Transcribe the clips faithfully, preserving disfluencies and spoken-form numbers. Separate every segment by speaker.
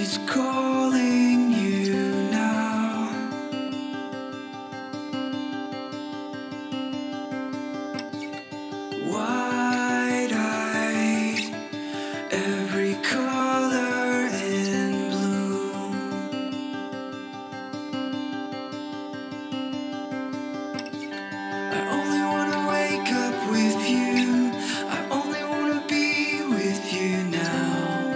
Speaker 1: is calling you now. Wide-eyed, every color in bloom. I only wanna wake up with you. I only wanna be with you now.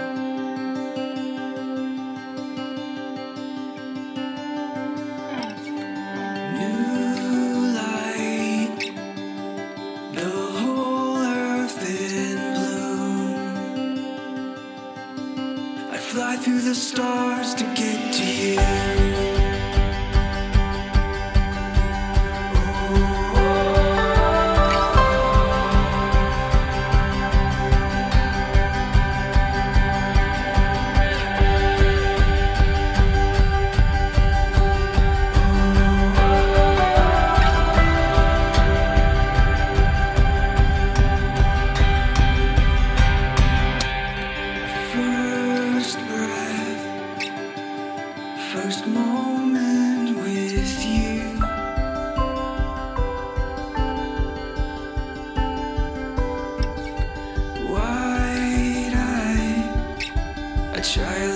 Speaker 1: New light, the whole earth in bloom. I fly through the stars to get to you. First breath, first moment with you. Wide-eyed, a child